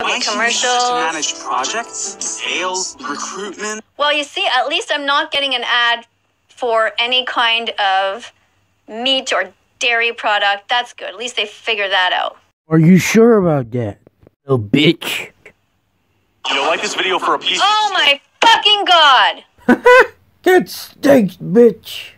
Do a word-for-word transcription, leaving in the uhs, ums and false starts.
I commercials. to manage projects, sales, recruitment. Well, you see, at least I'm not getting an ad for any kind of meat or dairy product. That's good. At least they figured that out. Are you sure about that, little bitch? You don't like this video for a piece Oh my fucking god! That stinks, bitch.